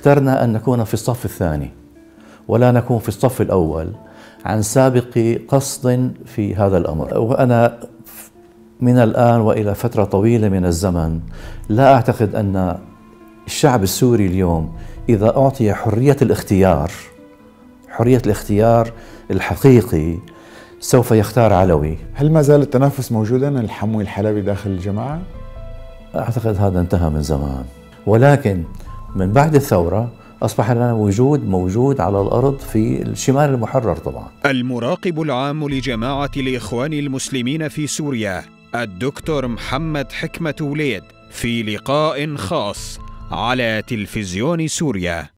اخترنا أن نكون في الصف الثاني ولا نكون في الصف الأول عن سابق قصد في هذا الأمر. وأنا من الآن وإلى فترة طويلة من الزمن لا أعتقد أن الشعب السوري اليوم إذا أعطي حرية الاختيار الحقيقي سوف يختار علوي. هل ما زال التنافس موجودا الحموي الحلبي داخل الجماعة؟ أعتقد هذا انتهى من زمان، ولكن من بعد الثورة أصبح لنا موجود على الأرض في الشمال المحرر. طبعا المراقب العام لجماعة الإخوان المسلمين في سوريا الدكتور محمد حكمة وليد في لقاء خاص على تلفزيون سوريا.